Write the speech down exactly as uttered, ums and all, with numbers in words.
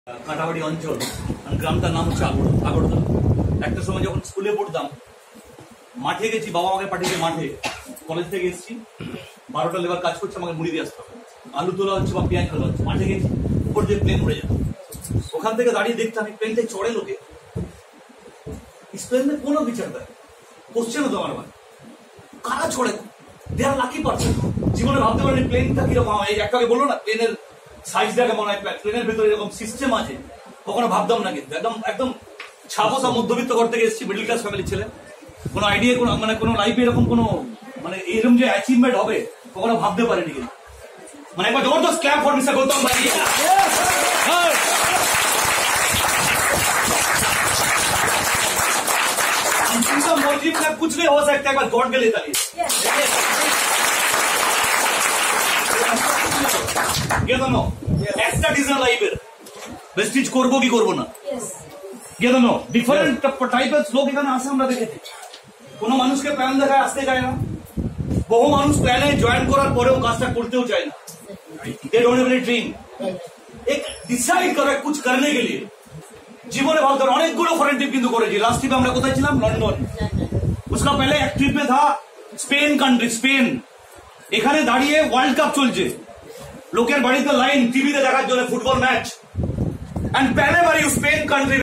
কাটাবাড়ি অঞ্চল, গ্রামটার নাম হচ্ছে আগরতলা। একটা সময় যখন স্কুলে পড়তাম, মাঠে গেছি, বাবা আমাকে পাঠিয়েছে মাঠে, কলেজ থেকে এসেছি, বারোটা লেবার কাজ করছে, আমাকে মুড়ি দিয়ে আসতে হবে, আলু তোলা হচ্ছে বা পেঁয়াজ তোলা হচ্ছে। মাঠে গেছি, উপর দিয়ে প্লেন উড়ে যেত, ওখান থেকে দাঁড়িয়ে দেখতাম এই প্লেনটাই চড়ে লোকে, इस प्लेन में कौन বিচার দেয়? কোশ্চেন হতো আমার, কারা ছড়ে? They are lucky person. জীবনে ভাবতে পারেন প্লেনটা কিরকম। এই একটাকে বললো না, প্লেনের সাইজ দেখে মনে হয় প্লেনের ভেতরে এরকম সিস্টেম আছে, কখনো ভাবতাম না। কিন্তু একদম একদম ছাপোসা মধ্যবিত্ত ঘর থেকে এসেছি, মিডল ক্লাস ফ্যামিলির ছেলে, কোনো আইডিয়া, কোনো মানে কোনো লাইফে এরকম কোনো মানে এরকম যে অ্যাচিভমেন্ট হবে কখনো ভাবতে পারিনি। কিন্তু মানে একবার জবরদস্ত ক্ল্যাপ ফর মিস্টার গৌতম ভাই। मौजूद में कुछ भी हो सकता है, गॉड के लिए ताली। ये दोनों ऐसा डिजाइन लाइब्रेरी वेस्टिज করব কি করব না, ये दोनों डिफरेंट टाइप्स लोग এখানে আসে, আমরা দেখেছি। কোনো মানুষকে প্ল্যান দেখায় আসতে চায় না, বহু মানুষ প্ল্যানে জয়েন করার পরেও কাজটা করতেও চায় না। They don't have any dream. एक डिसाइड करो कुछ करने के लिए। জীবনে ভাবতে অনেকগুলো ফরেন ট্রিপ কিন্তু করেছি। লাস্ট ট্রিপে আমরা কোথায় ছিলাম? লন্ডন। उसका पहले एक ट्रिप में था स्पेन कंट्री, स्पेन। এখানে দাঁড়িয়ে ওয়ার্ল্ড কাপ চলছে, লোকের বাড়িতে লাইন টিভিতে দেখার জন্য ফুটবল ম্যাচ, এন্ড पहले बार स्पेन कंट्री